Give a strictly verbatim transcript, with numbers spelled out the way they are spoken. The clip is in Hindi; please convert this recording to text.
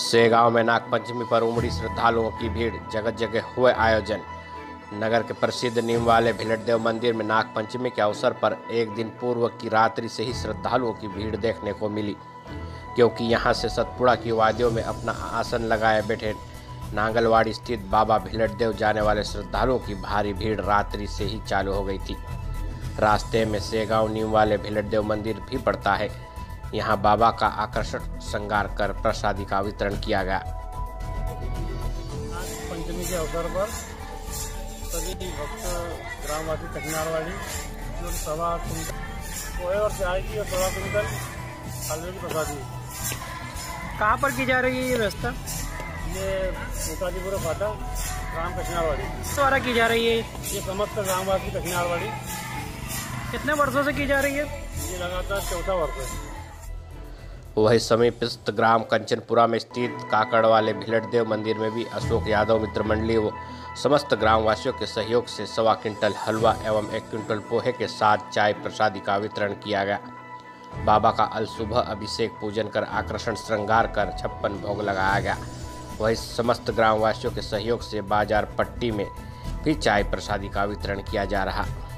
सेगांव में नागपंचमी पर उमड़ी श्रद्धालुओं की भीड़, जगह जगह हुए आयोजन। नगर के प्रसिद्ध नीम वाले भिलटदेव मंदिर में नागपंचमी के अवसर पर एक दिन पूर्व की रात्रि से ही श्रद्धालुओं की भीड़ देखने को मिली, क्योंकि यहां से सतपुड़ा की वादियों में अपना आसन लगाए बैठे नांगलवाड़ी स्थित बाबा भिलटदेव जाने वाले श्रद्धालुओं की भारी भीड़ रात्रि से ही चालू हो गई थी। रास्ते में सेगांव नीम वाले भिलटदेव मंदिर भी पड़ता है। यहां बाबा का आकर्षक श्रृंगार कर प्रसादी का वितरण किया गया। पंचमी के अवसर पर सभी भक्त ग्रामवासी कचनारवाड़ी जो सवा कुंटल पोहे और चाय की और सवा कुंटल हलवे की प्रसादी कहाँ पर की जा रही है ये व्यवस्था? ये नेताजीपुर फाटा ग्राम कचनारवाड़ी द्वारा की जा रही है। ये समस्त ग्रामवासी कचनारवाड़ी कितने वर्षों से की जा रही है? ये लगातार चौथा वर्ष है। वही समीपस्थ ग्राम कंचनपुरा में स्थित काकड़ वाले भिलटदेव मंदिर में भी अशोक यादव मित्र मंडली व समस्त ग्रामवासियों के सहयोग से सवा क्विंटल हलवा एवं एक क्विंटल पोहे के साथ चाय प्रसादी का वितरण किया गया। बाबा का अल सुबह अभिषेक पूजन कर आकर्षण श्रृंगार कर छप्पन भोग लगाया गया। वही समस्त ग्रामवासियों के सहयोग से बाजार पट्टी में भी चाय प्रसादी का वितरण किया जा रहा।